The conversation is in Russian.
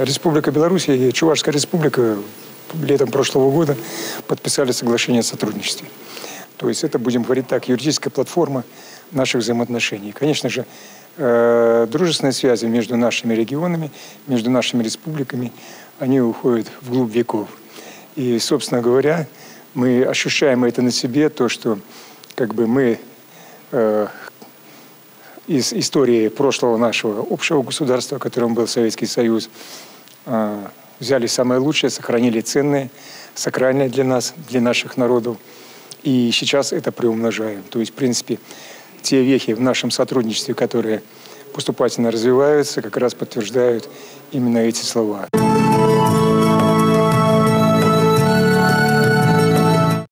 Республика Беларусь и Чувашская республика летом прошлого года подписали соглашение о сотрудничестве. То есть это, будем говорить так, юридическая платформа наших взаимоотношений. Конечно же, дружественные связи между нашими регионами, между нашими республиками, они уходят вглубь веков. И, собственно говоря, мы ощущаем это на себе, то, что как бы мы из истории прошлого нашего общего государства, которым был Советский Союз, взяли самое лучшее, сохранили ценное, сакральное для нас, для наших народов. И сейчас это приумножаем. То есть, в принципе, те вехи в нашем сотрудничестве, которые поступательно развиваются, как раз подтверждают именно эти слова.